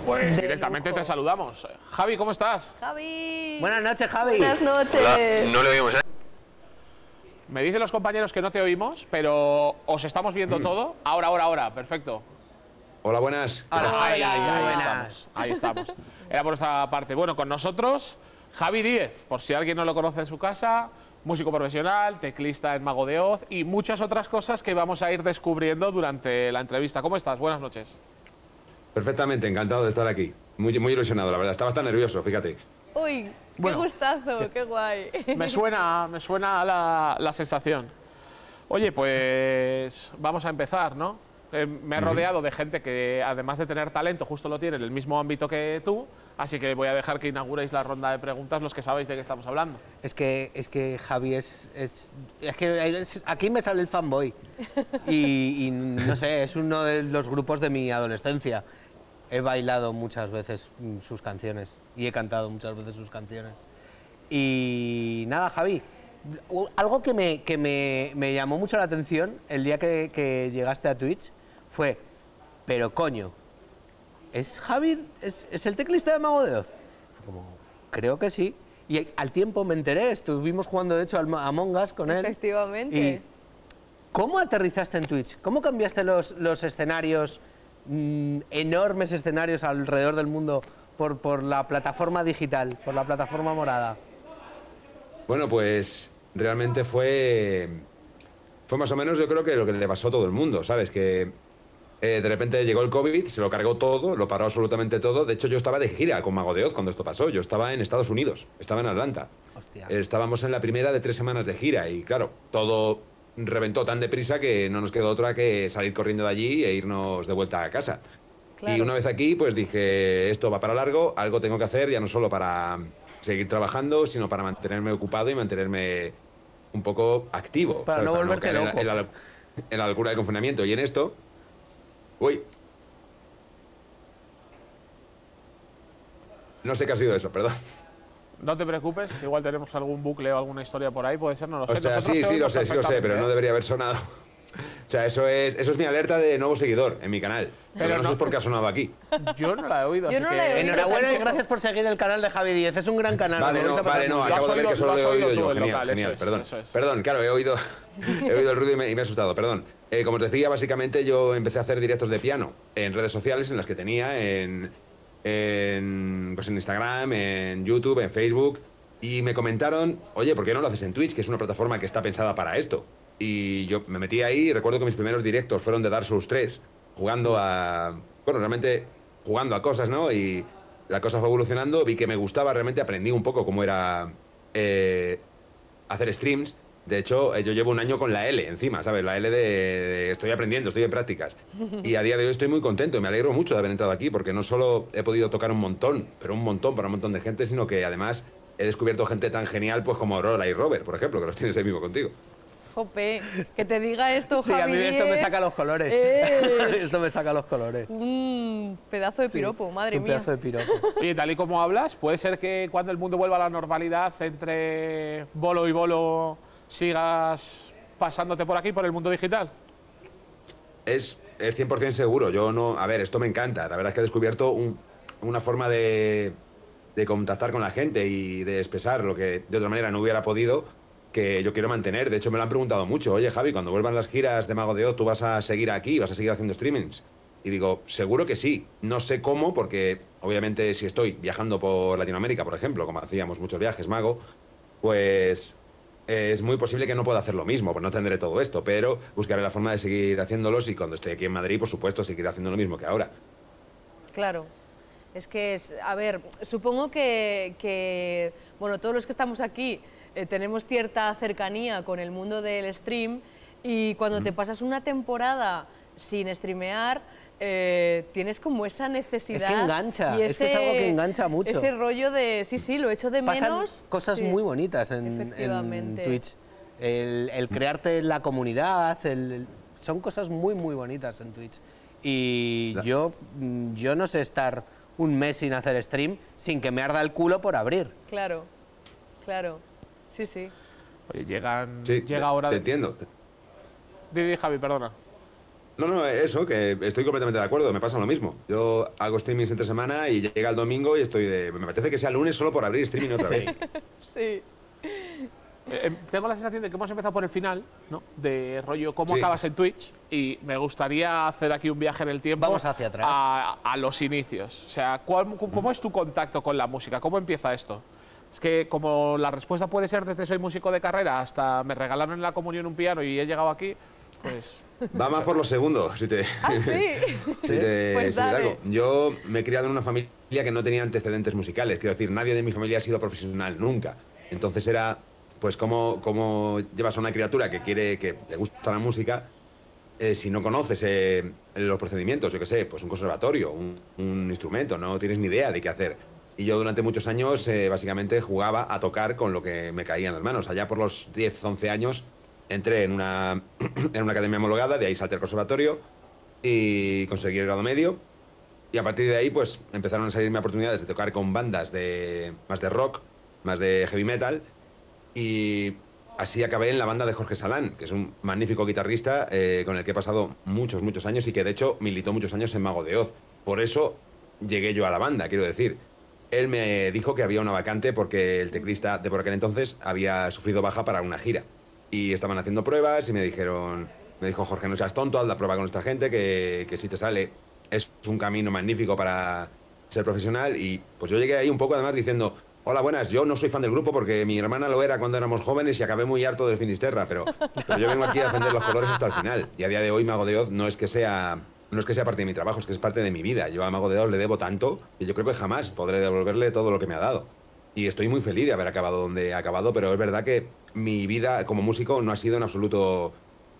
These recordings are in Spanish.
Pues directamente te saludamos. Javi, ¿cómo estás? Javi. Buenas noches, Javi. Buenas noches. Hola, no le oímos, ¿eh? Me dicen los compañeros que no te oímos, pero os estamos viendo todo. Ahora, perfecto. Hola, buenas. Ahí buenas. estamos, ahí estamos. Era por esta parte. Bueno, con nosotros, Javi Díez, por si alguien no lo conoce en su casa, músico profesional, teclista en Mago de Oz y muchas otras cosas que vamos a ir descubriendo durante la entrevista. ¿Cómo estás? Buenas noches. Perfectamente, encantado de estar aquí. Muy ilusionado, la verdad. Estaba hasta nervioso, fíjate. Uy, qué Bueno. gustazo, qué guay. Me suena la sensación. Oye, pues vamos a empezar, ¿no? Me he rodeado de gente que, además de tener talento, justo lo tiene en el mismo ámbito que tú, así que voy a dejar que inauguréis la ronda de preguntas los que sabéis de qué estamos hablando. Es que Javi aquí me sale el fanboy. Y no sé, es uno de los grupos de mi adolescencia. He bailado muchas veces sus canciones y he cantado muchas veces sus canciones. Y nada, Javi, algo que me llamó mucho la atención el día que llegaste a Twitch fue, pero coño, ¿es Javi, es el teclista de Mago de Oz? Fue como, creo que sí. Y al tiempo me enteré, estuvimos jugando de hecho a Among Us con él. Efectivamente. Y ¿cómo aterrizaste en Twitch? ¿Cómo cambiaste los escenarios, enormes escenarios alrededor del mundo por la plataforma digital, por la plataforma morada? Bueno, pues realmente fue más o menos, yo creo que lo que le pasó a todo el mundo, ¿sabes? Que de repente llegó el COVID, se lo cargó todo, lo paró absolutamente todo. De hecho, yo estaba de gira con Mago de Oz cuando esto pasó. Yo estaba en Estados Unidos, estaba en Atlanta. Hostia. Estábamos en la primera de 3 semanas de gira y claro, todo reventó tan deprisa que no nos quedó otra que salir corriendo de allí e irnos de vuelta a casa. Claro. Y una vez aquí, pues dije, esto va para largo, algo tengo que hacer, ya no solo para seguir trabajando, sino para mantenerme ocupado y mantenerme un poco activo. Para ¿sabes? no volverte caer loco. En la locura del confinamiento. Y en esto... Uy. No sé qué ha sido eso, perdón. No te preocupes, igual tenemos algún bucle o alguna historia por ahí, puede ser, no lo sé. O sea, Nosotros sí, te sí, lo oímos sé, pero perfectamente, no debería haber sonado. O sea, eso es mi alerta de nuevo seguidor en mi canal. Pero no sé por qué ha sonado aquí. Yo no la he oído, Yo así no que... la he oído. Enhorabuena y tampoco. gracias por seguir el canal de Javi Díez, es un gran canal. Vale, lo no, vais a pasar muy bien. acabo de ver que solo lo he oído yo. tú, el Genial, local, genial, eso es, perdón. eso es. Perdón, claro, he oído el ruido y me he asustado, perdón. Como os decía, básicamente yo empecé a hacer directos de piano en redes sociales en las que tenía, pues en Instagram, en YouTube, en Facebook, y me comentaron, oye, ¿por qué no lo haces en Twitch, que es una plataforma que está pensada para esto? Y yo me metí ahí y recuerdo que mis primeros directos fueron de Dark Souls 3, jugando a... Bueno, realmente jugando a cosas, ¿no? Y la cosa fue evolucionando, vi que me gustaba, realmente aprendí un poco cómo era hacer streams. De hecho, yo llevo un año con la L encima, ¿sabes? La L de estoy aprendiendo, estoy en prácticas. Y a día de hoy estoy muy contento y me alegro mucho de haber entrado aquí, porque no solo he podido tocar un montón, pero un montón para un montón de gente, sino que además he descubierto gente tan genial pues como Aurora y Robert, por ejemplo, que los tienes ahí mismo contigo. Jope, que te diga esto, Sí, Javi a mí esto me Díez, saca los colores. es Esto me saca los colores. un pedazo de piropo, Sí, madre es un mía. pedazo de piropo. Oye, tal y como hablas, ¿puede ser que cuando el mundo vuelva a la normalidad, entre bolo y bolo, sigas pasándote por aquí, por el mundo digital? Es 100% seguro. Yo no... A ver, esto me encanta. La verdad es que he descubierto una forma de contactar con la gente y de expresar lo que de otra manera no hubiera podido, que yo quiero mantener. De hecho, me lo han preguntado mucho. Oye, Javi, cuando vuelvan las giras de Mago de Oz, ¿tú vas a seguir aquí? ¿Vas a seguir haciendo streamings? Y digo, seguro que sí. No sé cómo, porque obviamente si estoy viajando por Latinoamérica, por ejemplo, como hacíamos muchos viajes, Mago, pues es muy posible que no pueda hacer lo mismo, pues no tendré todo esto, pero buscaré la forma de seguir haciéndolos y cuando esté aquí en Madrid, por supuesto, seguiré haciendo lo mismo que ahora. Claro. Es que, a ver, supongo que bueno, todos los que estamos aquí tenemos cierta cercanía con el mundo del stream y cuando te pasas una temporada sin streamear, tienes como esa necesidad. Es que engancha, y es que es algo que engancha mucho. Ese rollo de, sí, lo echo de Pasan menos. cosas sí, muy bonitas en efectivamente. Twitch. El crearte la comunidad, son cosas muy, muy bonitas en Twitch. Y yo no sé estar un mes sin hacer stream sin que me arda el culo por abrir. Claro, claro. Sí, sí. Oye, llega Sí, hora te de... entiendo. Didi, Javi, perdona. No, no, eso, que estoy completamente de acuerdo, me pasa lo mismo. Yo hago streamings entre semana y llega el domingo y estoy de... Me apetece que sea lunes solo por abrir streaming otra vez. Sí. Tengo la sensación de que hemos empezado por el final, ¿no? De rollo cómo Sí. acabas en Twitch, y me gustaría hacer aquí un viaje en el tiempo. Vamos hacia atrás. A los inicios. O sea, ¿cómo es tu contacto con la música? ¿Cómo empieza esto? Es que como la respuesta puede ser desde soy músico de carrera hasta me regalaron en la comunión un piano y he llegado aquí, pues... Va más por lo segundo, si te... ¿Ah, sí? si te Pues dale. algo. Yo me he criado en una familia que no tenía antecedentes musicales. Quiero decir, nadie de mi familia ha sido profesional nunca. Entonces era, pues, cómo llevas a una criatura que le gusta la música, si no conoces los procedimientos, yo qué sé, pues un conservatorio, un instrumento, no tienes ni idea de qué hacer. Y yo durante muchos años básicamente jugaba a tocar con lo que me caía en las manos. Allá por los 10, 11 años entré en una academia homologada, de ahí salté al conservatorio y conseguí el grado medio. Y a partir de ahí pues empezaron a salirme oportunidades de tocar con bandas más de rock, más de heavy metal. Y así acabé en la banda de Jorge Salán, que es un magnífico guitarrista con el que he pasado muchos, muchos años y que de hecho militó muchos años en Mago de Oz. Por eso llegué yo a la banda, quiero decir. Él me dijo que había una vacante porque el teclista de por aquel entonces había sufrido baja para una gira. Y estaban haciendo pruebas y me dijo Jorge, no seas tonto, haz la prueba con esta gente, que si te sale es un camino magnífico para ser profesional. Y pues yo llegué ahí un poco además diciendo, hola, buenas, yo no soy fan del grupo porque mi hermana lo era cuando éramos jóvenes y acabé muy harto del Finisterra, pero yo vengo aquí a defender los colores hasta el final. Y a día de hoy Mago de Oz no es que sea parte de mi trabajo, es que es parte de mi vida. Yo a Mago de Oz le debo tanto que yo creo que jamás podré devolverle todo lo que me ha dado. Y estoy muy feliz de haber acabado donde he acabado, pero es verdad que mi vida como músico no ha sido en absoluto,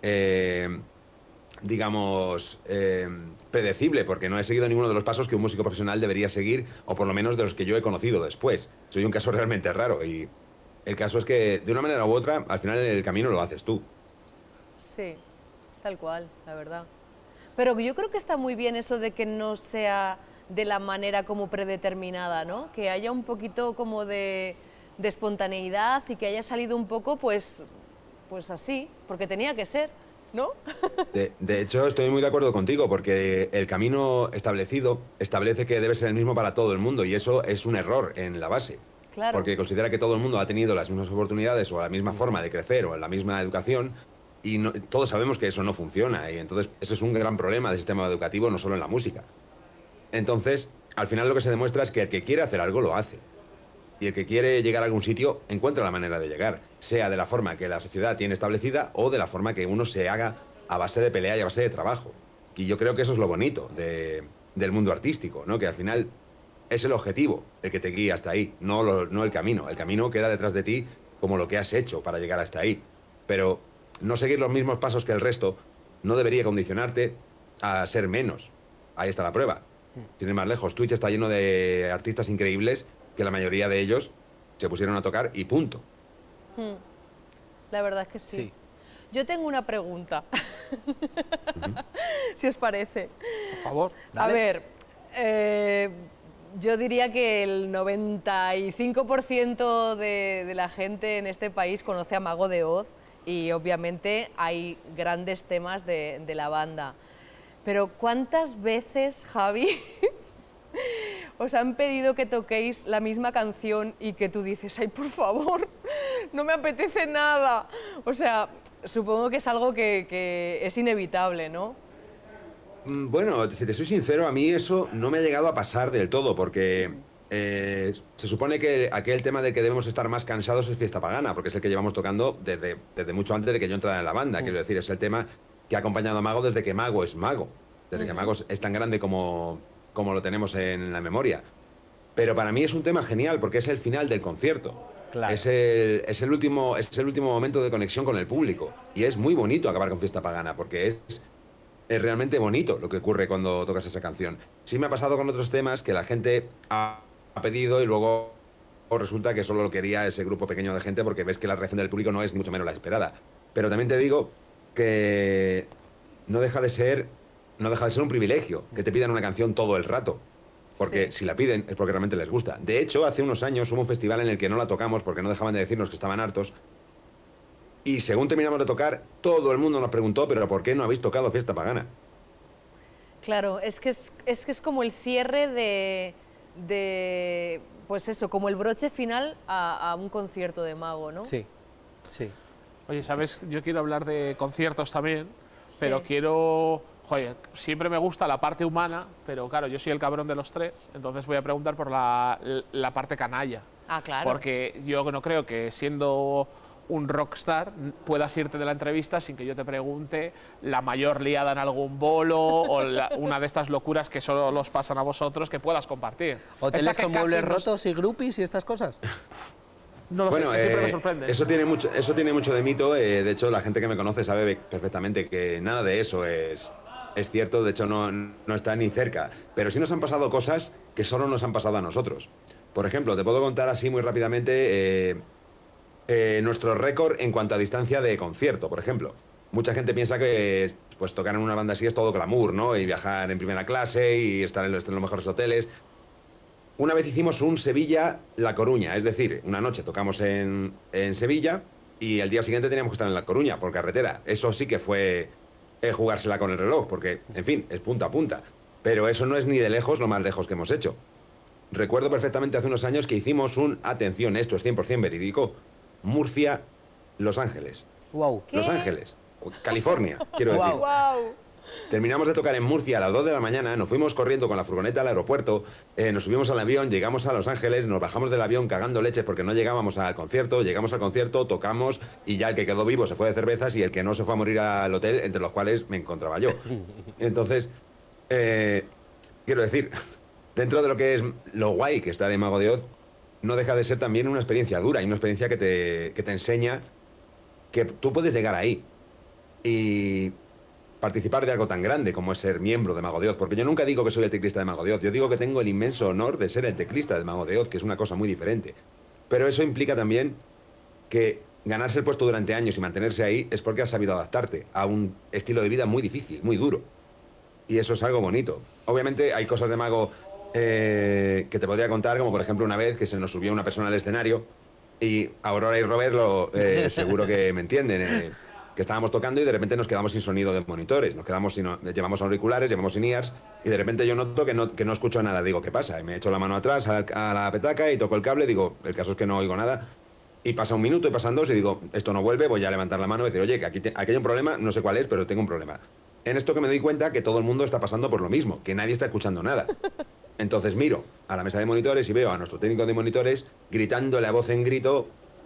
predecible, porque no he seguido ninguno de los pasos que un músico profesional debería seguir, o por lo menos de los que yo he conocido después. Soy un caso realmente raro y el caso es que de una manera u otra, al final el camino lo haces tú. Sí, tal cual, la verdad. Pero yo creo que está muy bien eso de que no sea de la manera como predeterminada, ¿no? Que haya un poquito como de espontaneidad y que haya salido un poco, pues así, porque tenía que ser, ¿no? De hecho, estoy muy de acuerdo contigo, porque el camino establecido establece que debe ser el mismo para todo el mundo, y eso es un error en la base. Claro. Porque considera que todo el mundo ha tenido las mismas oportunidades o la misma forma de crecer o la misma educación, y todos sabemos que eso no funciona, y entonces eso es un gran problema del sistema educativo, no solo en la música. Entonces, al final lo que se demuestra es que el que quiere hacer algo lo hace. Y el que quiere llegar a algún sitio encuentra la manera de llegar, sea de la forma que la sociedad tiene establecida o de la forma que uno se haga a base de pelea y a base de trabajo. Y yo creo que eso es lo bonito del mundo artístico, ¿no? Que al final es el objetivo el que te guía hasta ahí, no el camino. El camino queda detrás de ti como lo que has hecho para llegar hasta ahí. Pero no seguir los mismos pasos que el resto no debería condicionarte a ser menos. Ahí está la prueba. Sin ir más lejos, Twitch está lleno de artistas increíbles que la mayoría de ellos se pusieron a tocar y punto. La verdad es que sí. Sí. Yo tengo una pregunta, si os parece. Por favor. A ver, yo diría que el 95% de la gente en este país conoce a Mago de Oz y obviamente hay grandes temas de la banda. Pero ¿cuántas veces, Javi, os han pedido que toquéis la misma canción y que tú dices, ay, por favor, no me apetece nada? O sea, supongo que es algo que es inevitable, ¿no? Bueno, si te soy sincero, a mí eso no me ha llegado a pasar del todo, porque se supone que aquel tema del que debemos estar más cansados es Fiesta Pagana, porque es el que llevamos tocando desde mucho antes de que yo entrara en la banda. Quiero decir, es el tema que ha acompañado a Mago desde que Mago es Mago, desde que Mago es tan grande como lo tenemos en la memoria. Pero para mí es un tema genial, porque es el final del concierto. Claro. Es el último momento de conexión con el público. Y es muy bonito acabar con Fiesta Pagana, porque es realmente bonito lo que ocurre cuando tocas esa canción. Sí me ha pasado con otros temas que la gente ha pedido y luego resulta que solo lo quería ese grupo pequeño de gente, porque ves que la reacción del público no es ni mucho menos la esperada. Pero también te digo que no deja de ser un privilegio que te pidan una canción todo el rato. Porque si la piden es porque realmente les gusta. De hecho, hace unos años hubo un festival en el que no la tocamos porque no dejaban de decirnos que estaban hartos. Y según terminamos de tocar, todo el mundo nos preguntó, ¿pero por qué no habéis tocado Fiesta Pagana? Claro, es que es como el cierre pues eso, como el broche final a un concierto de Mago, ¿no? Sí, sí. Oye, ¿sabes? Yo quiero hablar de conciertos también, pero Sí. quiero... Joder, siempre me gusta la parte humana, pero claro, yo soy el cabrón de los tres, entonces voy a preguntar por la parte canalla. Ah, claro. Porque yo no creo que siendo un rockstar puedas irte de la entrevista sin que yo te pregunte la mayor liada en algún bolo o una de estas locuras que solo los pasan a vosotros que puedas compartir. ¿Hoteles Esa que con casi muebles nos- rotos y groupies y estas cosas? No lo Bueno, sé, es que siempre me sorprende. eso tiene mucho de mito. De hecho, la gente que me conoce sabe perfectamente que nada de eso es cierto. De hecho, no está ni cerca. Pero sí nos han pasado cosas que solo nos han pasado a nosotros. Por ejemplo, te puedo contar así muy rápidamente nuestro récord en cuanto a distancia de concierto, por ejemplo. Mucha gente piensa que pues, tocar en una banda así es todo glamour, ¿no? Y viajar en primera clase y estar en los mejores hoteles. Una vez hicimos un Sevilla-La Coruña, es decir, una noche tocamos en Sevilla y el día siguiente teníamos que estar en La Coruña por carretera. Eso sí que fue jugársela con el reloj, porque, en fin, es punta a punta. Pero eso no es ni de lejos lo más lejos que hemos hecho. Recuerdo perfectamente hace unos años que hicimos atención, esto es 100% verídico, Murcia-Los Ángeles. Wow. ¿Qué? Los Ángeles, California, quiero Guau. decir. ¡Wow! Terminamos de tocar en Murcia a las 2 de la mañana, nos fuimos corriendo con la furgoneta al aeropuerto, nos subimos al avión, llegamos a Los Ángeles, nos bajamos del avión cagando leche porque no llegábamos al concierto, llegamos al concierto, tocamos y ya el que quedó vivo se fue de cervezas y el que no se fue a morir al hotel, entre los cuales me encontraba yo. Entonces, quiero decir, dentro de lo que es lo guay que estar en Mago de Oz, no deja de ser también una experiencia dura y una experiencia que te enseña que tú puedes llegar ahí y participar de algo tan grande como es ser miembro de Mago de Oz, porque yo nunca digo que soy el teclista de Mago de Oz, yo digo que tengo el inmenso honor de ser el teclista de Mago de Oz, que es una cosa muy diferente. Pero eso implica también que ganarse el puesto durante años y mantenerse ahí es porque has sabido adaptarte a un estilo de vida muy difícil, muy duro. Y eso es algo bonito. Obviamente hay cosas de Mago que te podría contar, como por ejemplo una vez que se nos subió una persona al escenario y Aurora y Robert seguro que me entienden, que estábamos tocando y de repente nos quedamos sin sonido de monitores, llevamos auriculares, llevamos in-ears y de repente yo noto que no escucho nada. Digo, ¿qué pasa? Y me echo la mano atrás a la petaca y toco el cable, digo, el caso es que no oigo nada. Y pasa un minuto y pasan dos y digo, esto no vuelve, voy a levantar la mano y decir, oye, que aquí hay un problema, no sé cuál es, pero tengo un problema. En esto que me doy cuenta que todo el mundo está pasando por lo mismo, que nadie está escuchando nada. Entonces miro a la mesa de monitores y veo a nuestro técnico de monitores gritándole a voz en grito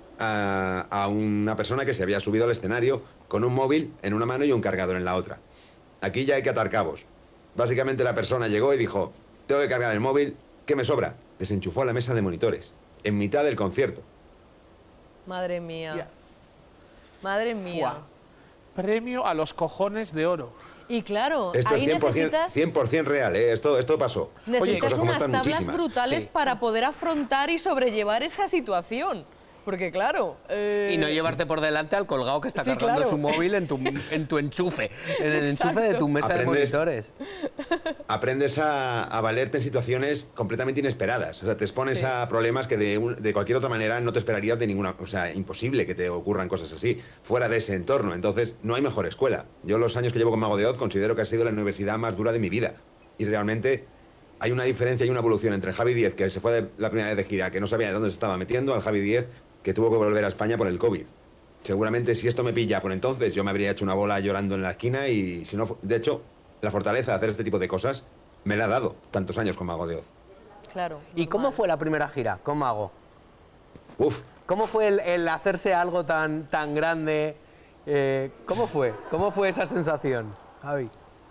a una persona que se había subido al escenario con un móvil en una mano y un cargador en la otra. Aquí ya hay que atar cabos. Básicamente la persona llegó y dijo, tengo que cargar el móvil, ¿qué me sobra? Desenchufó la mesa de monitores, en mitad del concierto. Madre mía. Yes. Madre mía. Fuá. Premio a los cojones de oro. Y claro, Esto ahí es 100%, necesitas, 100% real, ¿eh? Esto pasó. necesitas cosas como unas estas tablas muchísimas. brutales Sí. para poder afrontar y sobrellevar esa situación. Porque claro... Y no llevarte por delante al colgado que está Sí, cargando claro. su móvil en tu enchufe, en el enchufe de tu mesa de Aprendes- monitores. Aprendes a valerte en situaciones completamente inesperadas. O sea, te expones Sí. a problemas que de cualquier otra manera no te esperarías de ninguna... O sea, imposible que te ocurran cosas así, fuera de ese entorno. Entonces, no hay mejor escuela. Yo los años que llevo con Mago de Oz considero que ha sido la universidad más dura de mi vida. Y realmente hay una diferencia y una evolución entre Javi Díez, que se fue la primera vez de gira, que no sabía de dónde se estaba metiendo, al Javi Díez, que tuvo que volver a España por el COVID. Seguramente si esto me pilla por entonces, yo me habría hecho una bola llorando en la esquina y si no... De hecho, la fortaleza de hacer este tipo de cosas me la ha dado tantos años con Mago de Oz. Claro. ¿Y cómo normal. fue la primera gira con Mago? Uf, ¿Cómo fue el hacerse algo tan grande? ¿Cómo fue? ¿Cómo fue esa sensación, Javi?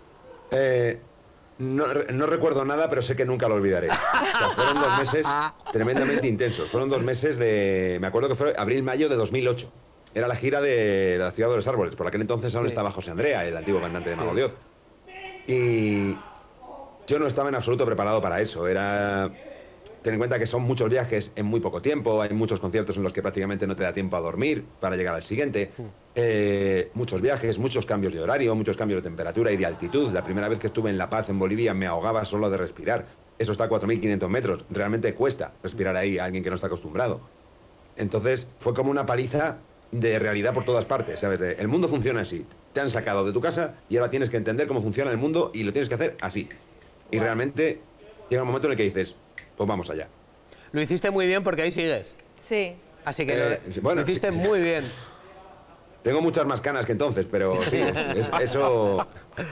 no recuerdo nada, pero sé que nunca lo olvidaré. O sea, fueron 2 meses tremendamente intensos. Fueron 2 meses de... Me acuerdo que fue abril-mayo de 2008. Era la gira de la Ciudad de los Árboles. Por aquel entonces aún Sí. estaba José Andrea, el antiguo cantante de Mago Sí. de Oz. Y yo no estaba en absoluto preparado para eso. Ten en cuenta que son muchos viajes en muy poco tiempo, hay muchos conciertos en los que prácticamente no te da tiempo a dormir para llegar al siguiente, muchos viajes, muchos cambios de horario, muchos cambios de temperatura y de altitud. La primera vez que estuve en La Paz, en Bolivia, me ahogaba solo de respirar. Eso está a 4.500 metros, realmente cuesta respirar ahí a alguien que no está acostumbrado. Entonces fue como una paliza de realidad por todas partes, ¿sabes? El mundo funciona así. Te han sacado de tu casa y ahora tienes que entender cómo funciona el mundo y lo tienes que hacer así. Y realmente llega un momento en el que dices, pues vamos allá. Lo hiciste muy bien porque ahí sigues. Sí. Así que bueno, lo hiciste sí. muy bien. Tengo muchas más canas que entonces, pero sí, eso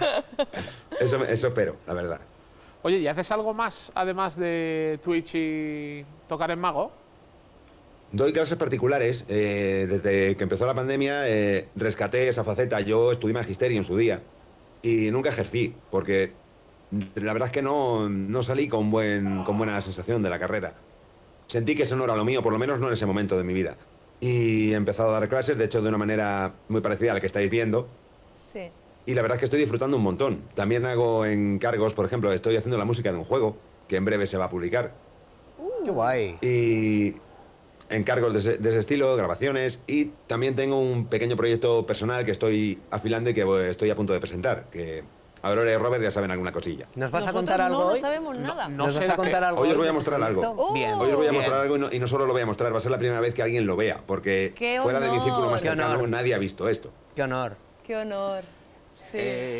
espero, la verdad. Oye, ¿y haces algo más además de Twitch y tocar en Mago? Doy clases particulares. Desde que empezó la pandemia rescaté esa faceta. Yo estudié magisterio en su día y nunca ejercí, porque la verdad es que no salí con buena sensación de la carrera. Sentí que eso no era lo mío, por lo menos no en ese momento de mi vida. Y he empezado a dar clases, de hecho de una manera muy parecida a la que estáis viendo. Sí. Y la verdad es que estoy disfrutando un montón. También hago encargos, por ejemplo, estoy haciendo la música de un juego que en breve se va a publicar. Qué guay. Y encargos de ese estilo, grabaciones. Y también tengo un pequeño proyecto personal que estoy afilando y que estoy a punto de presentar. Que Aurora y Robert ya saben alguna cosilla. ¿Nos vas a Nosotros contar algo no hoy? sabemos nada. no ¿Nos sé vas a de qué. contar algo? Hoy os voy a de mostrar este algo. proyecto? Bien. Hoy os voy a Bien. mostrar algo y no solo lo voy a mostrar, va a ser la primera vez que alguien lo vea, porque ¡Qué fuera de mi honor! círculo más ¡Qué cercano honor! nadie ha visto esto. Qué honor. Qué honor. Sí.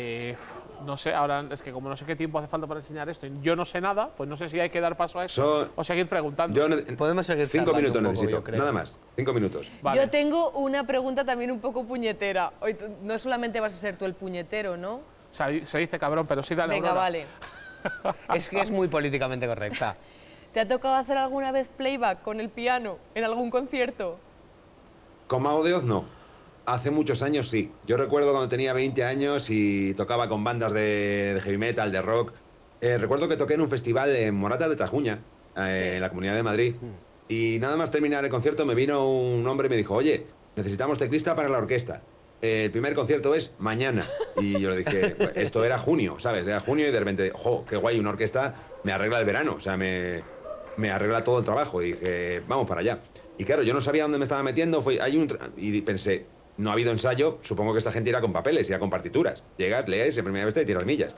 No sé, ahora es que como no sé qué tiempo hace falta para enseñar esto, y yo no sé nada, pues no sé si hay que dar paso a eso o seguir preguntando. Podemos seguir 5 charlando minutos un poco, necesito, yo creo. nada más. 5 minutos. Vale. Yo tengo una pregunta también un poco puñetera. Hoy no solamente vas a ser tú el puñetero, ¿no? O sea, se dice cabrón, pero sí dale. Venga, Aurora. vale. Es que es muy políticamente correcta. ¿Te ha tocado hacer alguna vez playback con el piano en algún concierto? Con Mago de Oz no. Hace muchos años sí. Yo recuerdo cuando tenía 20 años y tocaba con bandas de heavy metal, de rock. Recuerdo que toqué en un festival en Morata de Tajuña, en la Comunidad de Madrid. Y nada más terminar el concierto me vino un hombre y me dijo, oye, necesitamos teclista para la orquesta. El primer concierto es mañana. Y yo le dije, esto era junio, ¿sabes? Era junio y de repente, jo, qué guay, una orquesta me arregla el verano, o sea, me arregla todo el trabajo. Y dije, vamos para allá. Y claro, yo no sabía dónde me estaba metiendo, y pensé, no ha habido ensayo, supongo que esta gente irá con papeles, irá con partituras. Llegad, leáis, en primera vez y tiras millas.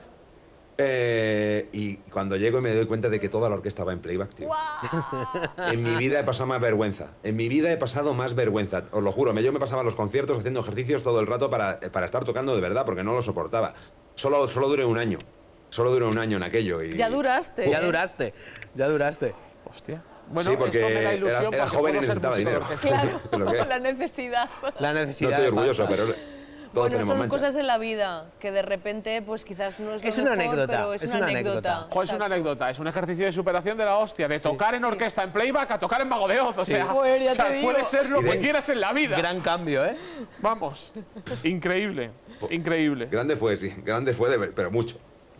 Y cuando llego y me doy cuenta de que toda la orquesta va en playback, tío. En mi vida he pasado más vergüenza. En mi vida he pasado más vergüenza. Os lo juro, yo me pasaba los conciertos haciendo ejercicios todo el rato para estar tocando de verdad, porque no lo soportaba. Solo duré un año. Solo duré un año en aquello. Y... Ya duraste. Ya duraste. Ya duraste. Hostia. Bueno, sí, porque esto me da ilusión era porque joven y puedo ser necesitaba músico de dinero. orquesta. Es lo que Claro, es. la necesidad. La No necesidad estoy de orgulloso, pasta. pero todos Bueno, tenemos son manchas. cosas de la vida que de repente, pues quizás no es lo Es una mejor, anécdota, pero es es una una anécdota. anécdota. Jo, es una anécdota, es un ejercicio de superación de la hostia, de tocar en Sí. orquesta en playback a tocar en Mago de Oz. O sea, Joder, ya o sea, te digo. puede ser lo Y de- que quieras en la vida. Gran cambio, ¿eh? Vamos, increíble, increíble. Grande fue, sí. Grande fue, pero mucho.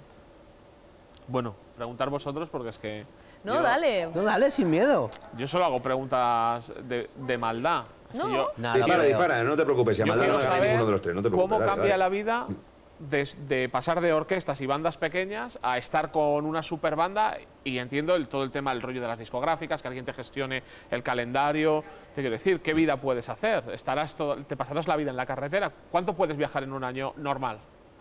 Bueno, preguntar vosotros porque es que No, dale. No, dale, sin miedo. yo solo hago preguntas de maldad. Así No. yo- Nada, Dispara, pero- dispara, no te preocupes. Si a Yo maldad no quiero me gana saber ninguno de los tres, no te preocupes. cómo dale, cambia dale. la vida de pasar de orquestas y bandas pequeñas a estar con una super banda y entiendo todo el tema, el rollo de las discográficas, que alguien te gestione el calendario. Te quiero decir, ¿qué vida puedes hacer? ¿Te pasarás la vida en la carretera? ¿Cuánto puedes viajar en un año normal?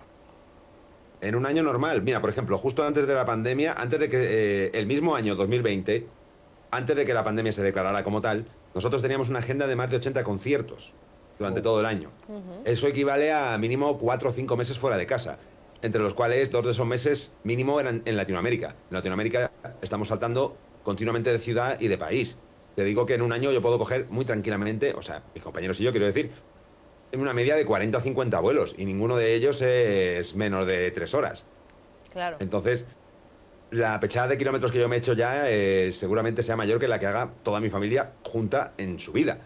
En un año normal, mira, por ejemplo, justo antes de la pandemia, antes de que el mismo año 2020, antes de que la pandemia se declarara como tal, nosotros teníamos una agenda de más de 80 conciertos durante todo el año. Eso equivale a mínimo 4 o 5 meses fuera de casa, entre los cuales 2 de esos meses mínimo eran en Latinoamérica. En Latinoamérica estamos saltando continuamente de ciudad y de país. Te digo que en un año yo puedo coger muy tranquilamente, o sea, mis compañeros y yo, quiero decir, en una media de 40 o 50 vuelos, y ninguno de ellos es menos de 3 horas. Claro. Entonces, la pechada de kilómetros que yo me he hecho ya seguramente sea mayor que la que haga toda mi familia junta en su vida.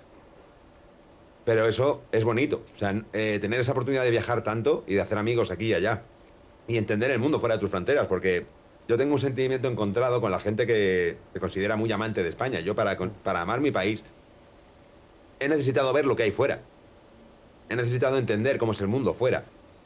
Pero eso es bonito. O sea, tener esa oportunidad de viajar tanto y de hacer amigos aquí y allá. Y entender el mundo fuera de tus fronteras, porque yo tengo un sentimiento encontrado con la gente que se considera muy amante de España. Yo, para amar mi país, he necesitado ver lo que hay fuera. He necesitado entender cómo es el mundo fuera.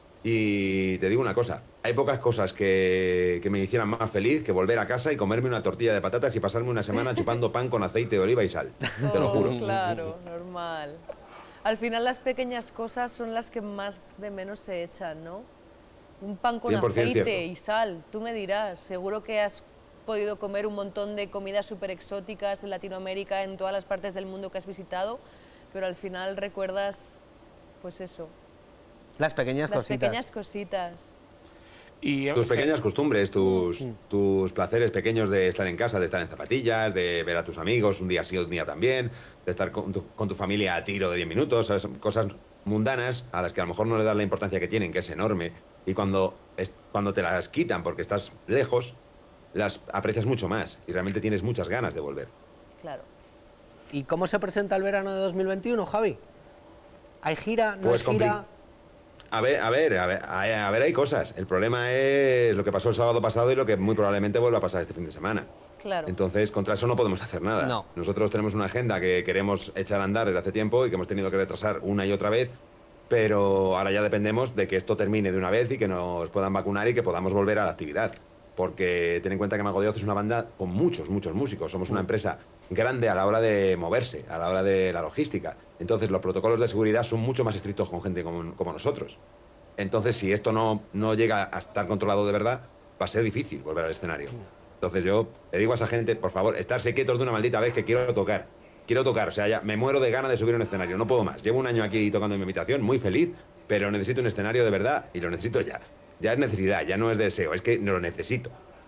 Y te digo una cosa, hay pocas cosas que me hicieran más feliz que volver a casa y comerme una tortilla de patatas y pasarme una semana chupando pan con aceite de oliva y sal. Te lo Oh, juro. Claro, normal. Al final las pequeñas cosas son las que más de menos se echan, ¿no? Un pan con 100% aceite cierto. y sal, tú me dirás. Seguro que has podido comer un montón de comidas súper exóticas en Latinoamérica, en todas las partes del mundo que has visitado, pero al final recuerdas, pues eso, Las pequeñas las cositas. pequeñas cositas. Y Tus pequeñas costumbres, tus placeres pequeños de estar en casa, de estar en zapatillas, de ver a tus amigos un día sí, un día también, de estar con tu familia a tiro de 10 minutos, ¿sabes? Cosas mundanas a las que a lo mejor no le das la importancia que tienen, que es enorme, y cuando te las quitan porque estás lejos, las aprecias mucho más y realmente tienes muchas ganas de volver. Claro. ¿Y cómo se presenta el verano de 2021, Javi? ¿Hay gira? ¿No Pues hay gira? A ver, hay cosas. El problema es lo que pasó el sábado pasado y lo que muy probablemente vuelva a pasar este fin de semana. Claro. Entonces, contra eso no podemos hacer nada. No. Nosotros tenemos una agenda que queremos echar a andar desde hace tiempo y que hemos tenido que retrasar una y otra vez, pero ahora ya dependemos de que esto termine de una vez y que nos puedan vacunar y que podamos volver a la actividad. Porque ten en cuenta que Mago de Oz es una banda con muchos músicos. Somos una empresa grande a la hora de moverse, a la hora de la logística. Entonces, los protocolos de seguridad son mucho más estrictos con gente como nosotros. Entonces, si esto no llega a estar controlado de verdad, va a ser difícil volver al escenario. Entonces, yo le digo a esa gente, por favor, estarse quietos de una maldita vez, que quiero tocar. Quiero tocar, o sea, ya me muero de ganas de subir a un escenario, no puedo más. Llevo un año aquí tocando en mi habitación, muy feliz, pero necesito un escenario de verdad y lo necesito ya. Ya es necesidad, ya no es deseo, es que lo necesito.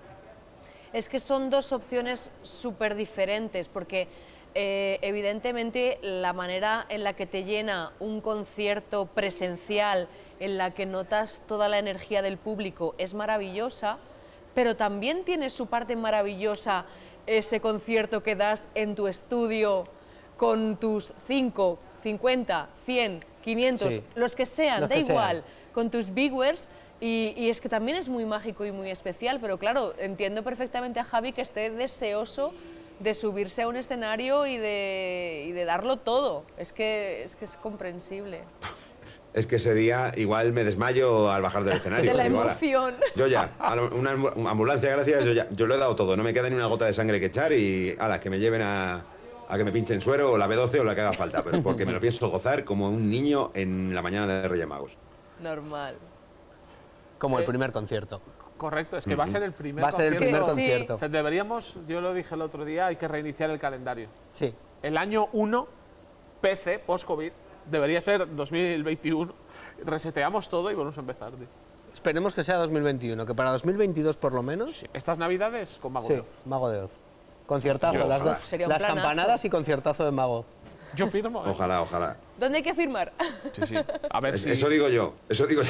Es que son dos opciones súper diferentes, porque evidentemente la manera en la que te llena un concierto presencial, en la que notas toda la energía del público, es maravillosa, pero también tiene su parte maravillosa ese concierto que das en tu estudio con tus 5, 50, 100, 500, Sí. los que sean, Los da que igual, sean. con tus bigwares. Y es que también es muy mágico y muy especial, pero claro, entiendo perfectamente a Javi que esté deseoso de subirse a un escenario y de darlo todo. Es que es comprensible. Es que ese día igual me desmayo al bajar del escenario. De la porque igual, emoción. yo ya, una ambulancia, gracias, yo lo he dado todo. No me queda ni una gota de sangre que echar y ala, que me lleven a que me pinchen suero o la B12 o la que haga falta. Pero porque me lo pienso gozar como un niño en la mañana de Reyes Magos. Normal. Como el primer concierto. correcto, es que va a ser el primer Va a ser el concierto. primer Sí. concierto. O sea, deberíamos, yo lo dije el otro día, hay que reiniciar el calendario. Sí. El año 1, PC, post-COVID, debería ser 2021. Reseteamos todo y volvemos a empezar, tío. Esperemos que sea 2021, que para 2022 por lo menos. Estas navidades con Mago Sí, de Oz. Mago de Oz. Conciertazo, Yo, las, ojalá. Sería un las planazo. campanadas y conciertazo de Mago. Yo firmo. Ojalá, ojalá. ¿Dónde hay que firmar? Sí, sí. A ver si... Eso digo yo, eso digo yo.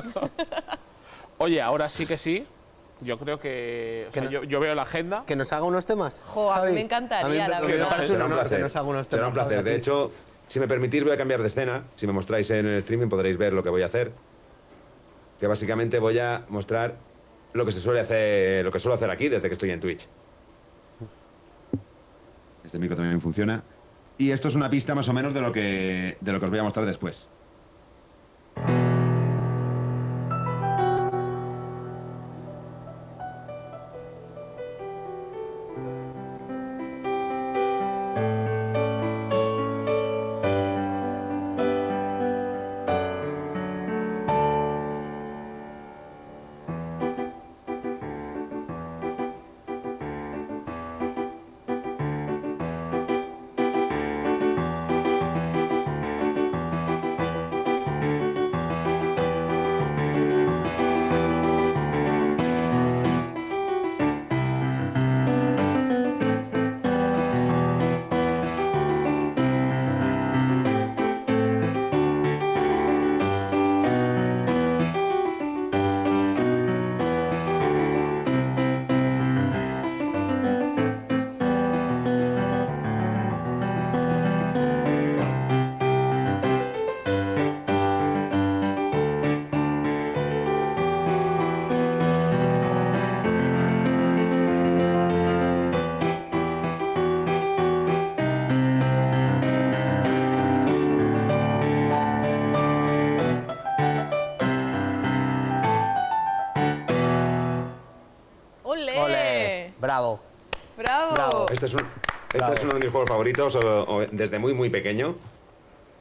Oye, ahora sí que sí. Yo creo que... o sea, no- yo veo la agenda. ¿Que nos haga unos temas? Jo, a mí Javi? me encantaría, A mí la me verdad. parece Será un un honor que placer. nos haga unos temas. Será un placer. Javi, De aquí. hecho, si me permitís, voy a cambiar de escena. Si me mostráis en el streaming podréis ver lo que voy a hacer. Que básicamente voy a mostrar lo que se suele hacer, lo que suelo hacer aquí desde que estoy en Twitch. Este micro también funciona. Y esto es una pista más o menos de lo que os voy a mostrar después. ¡Ole! ¡Ole! ¡Bravo! ¡Bravo! Bravo. Este es uno de mis juegos favoritos desde muy pequeño.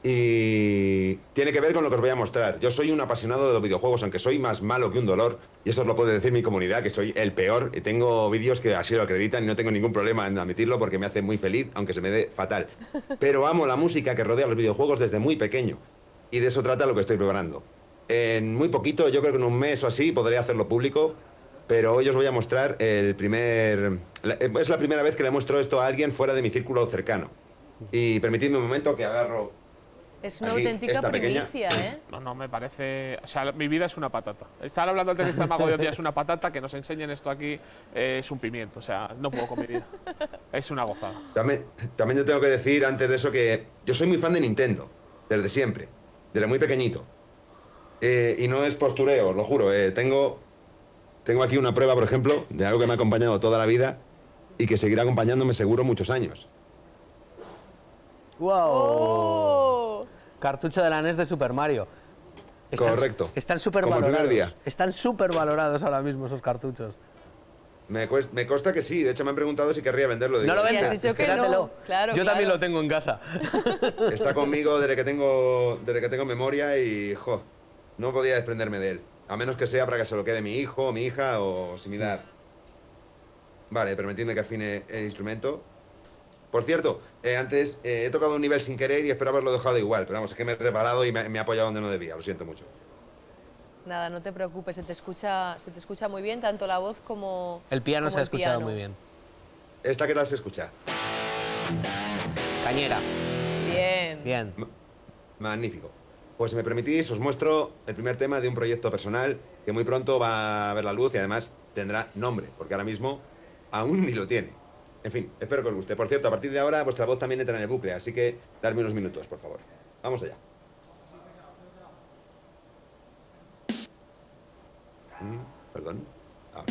Y tiene que ver con lo que os voy a mostrar. Yo soy un apasionado de los videojuegos, aunque soy más malo que un dolor, y eso os lo puede decir mi comunidad, que soy el peor, y tengo vídeos que así lo acreditan y no tengo ningún problema en admitirlo porque me hace muy feliz, aunque se me dé fatal. Pero amo la música que rodea los videojuegos desde muy pequeño, y de eso trata lo que estoy preparando. En muy poquito, yo creo que en un mes o así, podré hacerlo público, pero hoy os voy a mostrar es la primera vez que le muestro esto a alguien fuera de mi círculo cercano. Y permitidme un momento que agarro... Es una Aquí, auténtica esta pequeña. primicia, ¿eh? No, me parece... O sea, mi vida es una patata. Estar hablando del tenista mago de hoy día es una patata, que nos enseñen esto aquí es un pimiento. O sea, no puedo con mi vida. Es una gozada. También yo tengo que decir antes de eso que yo soy muy fan de Nintendo, desde siempre, desde muy pequeñito. Y no es postureo, os lo juro. Tengo aquí una prueba, por ejemplo, de algo que me ha acompañado toda la vida y que seguirá acompañándome seguro muchos años. ¡Wow! ¡Oh! Cartucho de la NES de Super Mario. Correcto. Están súper Como el valorados. primer día. Están súper valorados ahora mismo esos cartuchos. Me consta que sí, de hecho me han preguntado si querría venderlo. Digo, No lo Y has vendas, dicho que quédatelo. no. Claro, Yo también claro. lo tengo en casa. está conmigo desde que tengo memoria y, no podía desprenderme de él. A menos que sea para que se lo quede mi hijo, mi hija o similar. Vale, permitidme que afine el instrumento. Por cierto, antes he tocado un nivel sin querer y espero haberlo dejado igual, pero vamos, es que me he reparado y me he apoyado donde no debía, lo siento mucho. Nada, no te preocupes, se te escucha muy bien, tanto la voz como El piano como se ha el escuchado piano. muy bien. ¿Esta qué tal se escucha? Cañera. Bien. Bien. Magnífico. Pues si me permitís, os muestro el primer tema de un proyecto personal que muy pronto va a ver la luz y además tendrá nombre, porque ahora mismo aún ni lo tiene. En fin, espero que os guste. Por cierto, a partir de ahora vuestra voz también entra en el bucle, así que darme unos minutos, por favor. Vamos allá. Perdón. Ahora.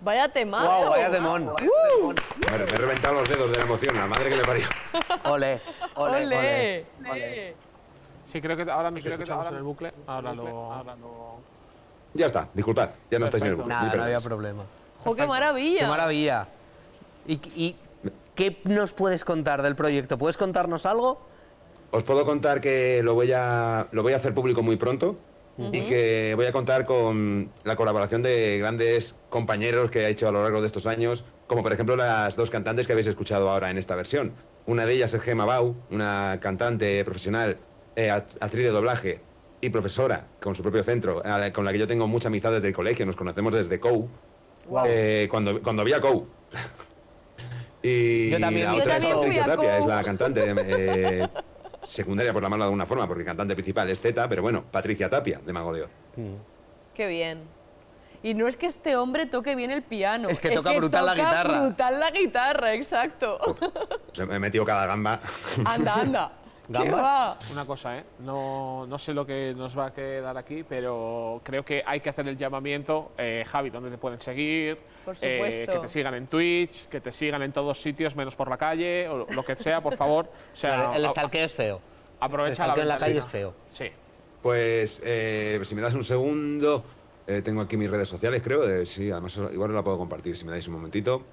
Vaya temazo. ¡Wow! ¡Vaya temón! Me he reventado los dedos de la emoción, la madre que me parió. ¡Ole! ¡Ole! ¡Ole! ¡Ole! Sí, creo que ahora nos escuchamos en el bucle. Ahora lo... Ya está, disculpad, ya no estáis en el bucle. Nada, Mil no había perdones. problema. ¡Jo, qué maravilla! ¡Qué maravilla! ¿Y qué nos puedes contar del proyecto? ¿Puedes contarnos algo? Os puedo contar que lo voy a hacer público muy pronto y que voy a contar con la colaboración de grandes compañeros que he hecho a lo largo de estos años, como por ejemplo las dos cantantes que habéis escuchado ahora en esta versión. Una de ellas es Gemma Bau, una cantante profesional, actriz de doblaje y profesora con su propio centro, con la que yo tengo mucha amistad desde el colegio, nos conocemos desde COU, cuando había COU. Y Yo también. la Yo otra es también fui Patricia a Tapia, COU. es la cantante secundaria, por llamarlo de alguna forma, porque cantante principal es Zeta, pero bueno, Patricia Tapia, de Mago de Oz. ¡Qué bien! Y no es que este hombre toque bien el piano. Es que toca brutal la guitarra. brutal la guitarra, exacto. Pues me he metido cada gamba. Anda, anda. ¿Qué ¿Gambas? va? Una cosa, ¿eh? No sé lo que nos va a quedar aquí, pero creo que hay que hacer el llamamiento. Javi, ¿dónde te pueden seguir? Por supuesto. Que te sigan en Twitch, que te sigan en todos sitios, menos por la calle, o lo que sea, por favor. O sea, El stalkeo es feo. aprovecha el la stalkeo en la calle ventanita. es feo. Sí. Pues si me das un segundo, tengo aquí mis redes sociales, creo. Sí, además igual no la puedo compartir si me dais un momentito.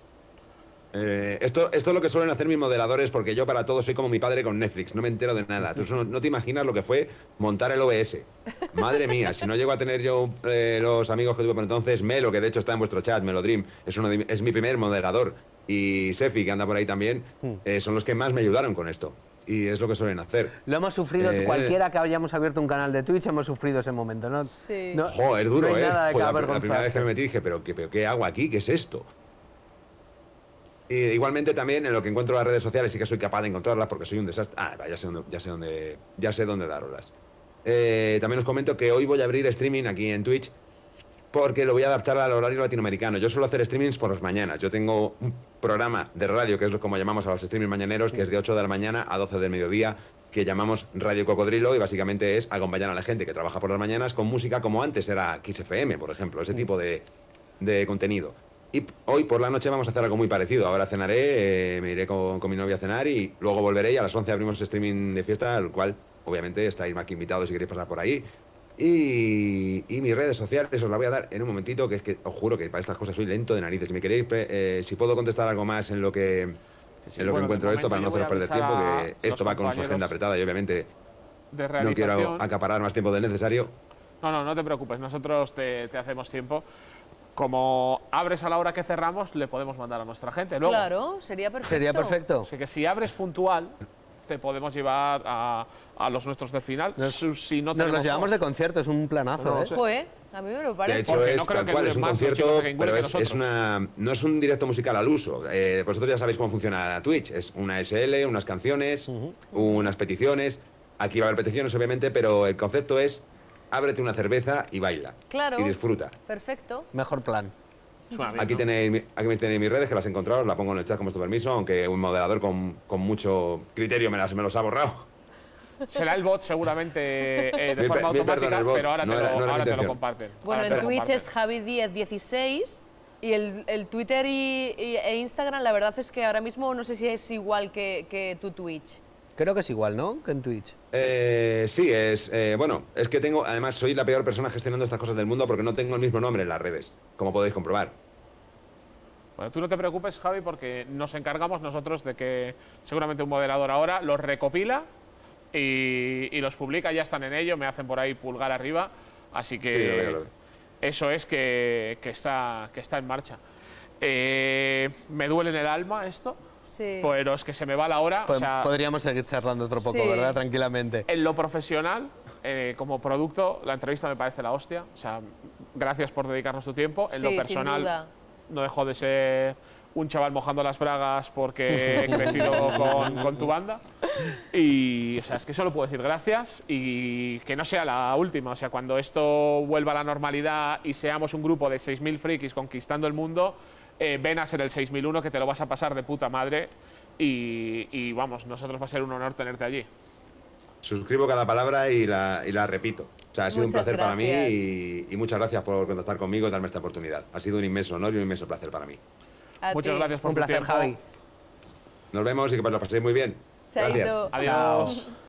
Esto es lo que suelen hacer mis moderadores, porque yo para todo soy como mi padre con Netflix, no me entero de nada. Tú no te imaginas lo que fue montar el OBS. Madre mía, si no llego a tener yo los amigos que tuve por entonces, Melo, que de hecho está en vuestro chat, Melodream, es mi primer moderador, y Sefi, que anda por ahí también, son los que más me ayudaron con esto. Y es lo que suelen hacer. Lo hemos sufrido, cualquiera que hayamos abierto un canal de Twitch hemos sufrido ese momento, ¿no? Sí. No, Joder, es duro, no hay nada de que Joder, la primera avergonzarse. vez que me metí dije, ¿pero qué hago aquí? ¿Qué es esto? Y igualmente también en lo que encuentro las redes sociales sí que soy capaz de encontrarlas porque soy un desastre. Ya sé dónde daroslas. También os comento que hoy voy a abrir streaming aquí en Twitch porque lo voy a adaptar al horario latinoamericano. Yo suelo hacer streamings por las mañanas. Yo tengo un programa de radio, que es como llamamos a los streamings mañaneros, que es de 8 de la mañana a 12 del mediodía, que llamamos Radio Cocodrilo, y básicamente es acompañar a la gente que trabaja por las mañanas con música como antes era Kiss FM, por ejemplo, ese tipo de contenido. Y hoy por la noche vamos a hacer algo muy parecido. Ahora cenaré, me iré con mi novia a cenar y luego volveré, y a las 11 abrimos streaming de fiesta, al cual obviamente estáis más que invitados si queréis pasar por ahí. Y mis redes sociales os las voy a dar en un momentito, que es que os juro que para estas cosas soy lento de narices. Si me queréis, si puedo contestar algo más en lo que, Bueno, encuentro de esto, para no momento haceros yo perder voy a tiempo, avisar que a esto los va con su agenda compañeros apretada y obviamente de no quiero realización. acaparar más tiempo del necesario. No te preocupes, nosotros te hacemos tiempo. Como abres a la hora que cerramos, le podemos mandar a nuestra gente. Luego, Claro, sería perfecto. Sería perfecto. así que si abres puntual, te podemos llevar a los nuestros del final. Si no Nos tenemos los llevamos de concierto, es un planazo, No, ¿eh? sí. Joder, a mí me lo parece. De hecho, Porque no es creo tal que cual, dure es un más los concierto, chicos que pero igual que no es un directo musical al uso. Vosotros ya sabéis cómo funciona Twitch. Es una SL, unas canciones, unas peticiones. Aquí va a haber peticiones, obviamente, pero el concepto es ábrete una cerveza y baila. Claro. Y disfruta. Perfecto. Mejor plan. Suena bien, Aquí ¿no? tenéis mis redes, que las he encontrado, os la pongo en el chat con vuestro permiso, aunque un moderador con mucho criterio me los ha borrado. Será el bot seguramente de Mil forma perdón, automática, el bot. pero ahora, No era mi ahora te lo intención. comparten. Bueno, Ahora te en lo Twitch comparten. es Javi1016 y el Twitter e Instagram, la verdad es que ahora mismo no sé si es igual que tu Twitch. Creo que es igual, ¿no? Que en Twitch. Sí, bueno, es que además soy la peor persona gestionando estas cosas del mundo porque no tengo el mismo nombre en las redes, como podéis comprobar. Bueno, tú no te preocupes, Javi, porque nos encargamos nosotros de que seguramente un moderador ahora los recopila y los publica, ya están en ello, me hacen por ahí pulgar arriba, así que Sí, lo veo. eso es que está en marcha. Me duele en el alma esto, Sí. pero es que se me va la hora. O sea, Podríamos seguir charlando otro poco, Sí. ¿verdad? Tranquilamente. en lo profesional, como producto, la entrevista me parece la hostia. O sea, gracias por dedicarnos tu tiempo. En Sí, lo sin personal, duda. no dejo de ser un chaval mojando las bragas porque he crecido con tu banda. Y, o sea, es que solo puedo decir gracias y que no sea la última. O sea, cuando esto vuelva a la normalidad y seamos un grupo de 6.000 frikis conquistando el mundo, ven a ser el 6001, que te lo vas a pasar de puta madre. Y vamos, nosotros va a ser un honor tenerte allí. Suscribo cada palabra y la repito. O sea, ha sido un Muchas placer para mí gracias. y muchas gracias por contactar conmigo y darme esta oportunidad. Ha sido un inmenso honor y un inmenso placer para mí. A Muchas ti. gracias por Un tu placer, tiempo. Javi. Nos vemos y que lo paséis muy bien. Gracias. Chaito. Adiós.